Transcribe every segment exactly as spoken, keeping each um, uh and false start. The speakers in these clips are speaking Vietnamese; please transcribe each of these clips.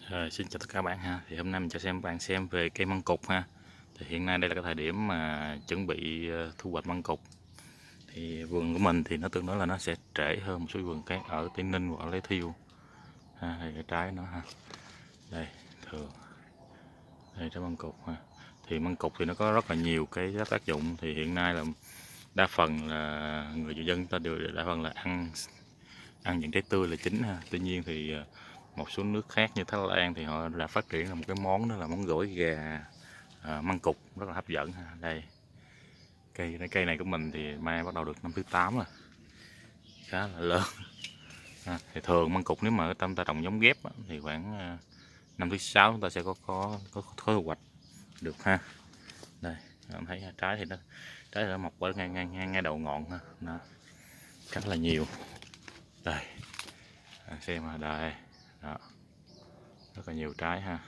Rồi, xin chào tất cả các bạn ha. Thì hôm nay mình cho xem bạn xem về cây măng cụt ha. Thì hiện nay đây là cái thời điểm mà chuẩn bị ờ, thu hoạch măng cụt. Thì vườn của mình thì nó tương đối là nó sẽ trễ hơn một số vườn khác ở Tây Ninh hoặc ở Lê Thiêu. Ha, đây cái trái nó ha. Đây, thường. Đây trái măng cụt ha. Thì măng cụt thì nó có rất là nhiều cái tác dụng. Thì hiện nay là đa phần là người dân ta đều đa phần là ăn ăn những trái tươi là chính ha. Tuy nhiên thì một số nước khác như Thái Lan thì họ đã phát triển là một cái món đó là món gỏi gà à, măng cụt rất là hấp dẫn ha. Đây cây cây này của mình thì mai bắt đầu được năm thứ tám rồi, khá là lớn à, thì thường măng cụt nếu mà tâm ta trồng giống ghép thì khoảng năm thứ sáu chúng ta sẽ có có có, có thu hoạch được ha. Đây bạn thấy trái thì nó trái thì nó mọc ở ngay ngay ngay, ngay đầu ngọn ha, nó khá là nhiều. Đây à, xem mà đây đó, rất là nhiều trái ha.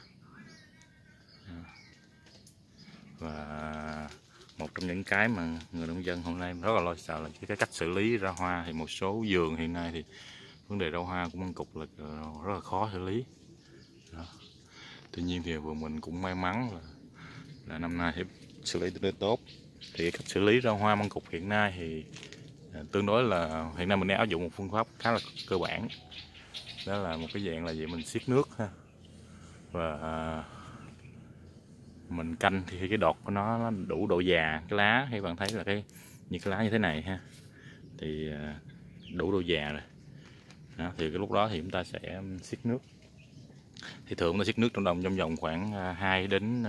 Và một trong những cái mà người nông dân hôm nay rất là lo sợ là cái cách xử lý ra hoa. Thì một số vườn hiện nay thì vấn đề ra hoa của măng cụt là rất là khó xử lý đó. Tuy nhiên thì vườn mình cũng may mắn là, là năm nay thì xử lý tương tốt. Thì cách xử lý ra hoa măng cụt hiện nay thì tương đối là hiện nay mình đang áp dụng một phương pháp khá là cơ bản, đó là một cái dạng là gì mình xiết nước ha, và mình canh thì cái đọt của nó, nó đủ độ già cái lá. Khi bạn thấy là cái như cái lá như thế này ha, thì đủ độ già rồi đó, thì cái lúc đó thì chúng ta sẽ xiết nước. Thì thường chúng ta xiết nước trong đồng trong vòng khoảng hai đến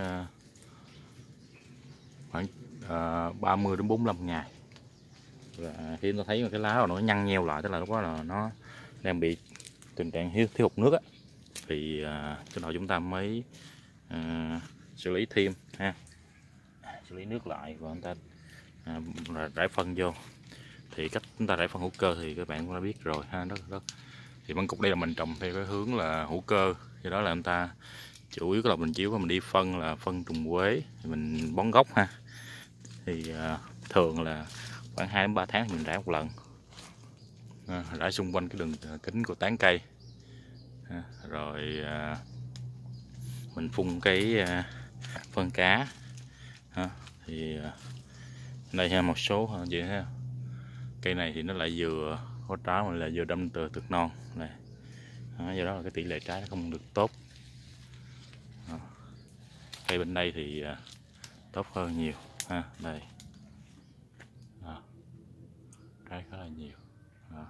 khoảng ba mươi đến bốn mươi lăm ngày. Và khi chúng ta thấy cái lá nó nhăn nheo lại, tức là lúc đó là nó đang bị tình trạng thiếu, thiếu hụt nước á, thì cái đầu chúng ta mới uh, xử lý thêm ha, xử lý nước lại và chúng ta à, rải phân vô. Thì cách chúng ta rải phân hữu cơ thì các bạn cũng đã biết rồi ha, rất rất thì măng cụt đây là mình trồng theo cái hướng là hữu cơ, do đó là chúng ta chủ yếu là mình chiếu mình đi phân là phân trùng quế thì mình bón gốc ha. Thì à, thường là khoảng hai đến ba tháng thì mình rải một lần à, rải xung quanh cái đường kính của tán cây à, rồi à, mình phun cái à, phân cá à, thì à, đây ha, một số vậy ha, cây này thì nó lại vừa có trái mà là vừa đâm từ thực non này đó, do đó là cái tỷ lệ trái nó không được tốt đó. Cây bên đây thì à, tốt hơn nhiều ha, đây đó. Trái khá là nhiều đó.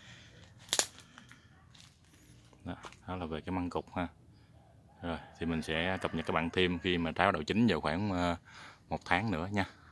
Đó, đó là về cái măng cụt ha. Rồi thì mình sẽ cập nhật các bạn thêm khi mà trái bắt đầu chín vào khoảng uh, một tháng nữa nha.